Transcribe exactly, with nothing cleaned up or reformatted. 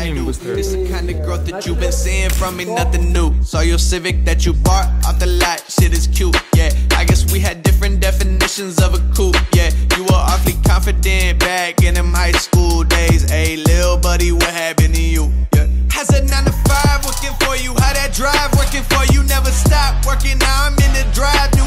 очень быстро. It's the kind of growth that you've been seeing from me, nothing new. Saw your Civic that you bought off the lot, shit is cute, yeah. I guess we had different definitions of a coupe, yeah. You were awfully confident back in them high school days. Hey, lil' buddy, what happened to you? Yeah. How's a nine to five working for you? How that drive working for you? Never stop working, now I'm in the drive.